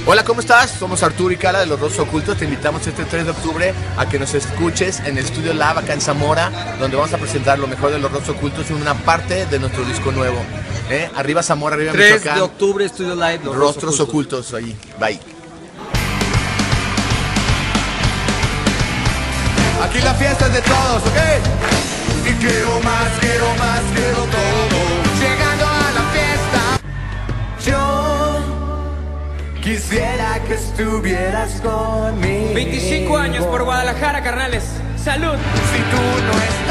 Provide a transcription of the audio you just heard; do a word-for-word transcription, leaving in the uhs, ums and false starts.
Hola, ¿cómo estás? Somos Arturo y Cala de Los Rostros Ocultos. Te invitamos este tres de octubre a que nos escuches en el Estudio Lab acá en Zamora, donde vamos a presentar lo mejor de Los Rostros Ocultos en una parte de nuestro disco nuevo. ¿Eh? Arriba Zamora, arriba tres Michoacán. de octubre, Estudio Live, Los Rostros, Rostros Ocultos. Ocultos, ahí. Bye. Aquí la fiesta es de todos, ¿ok? Y quiero más, quiero más, quiero todo. Llegando a la fiesta, yo quisiera que estuvieras conmigo. veinticinco años por Guadalajara, carnales. ¡Salud! Si tú no estás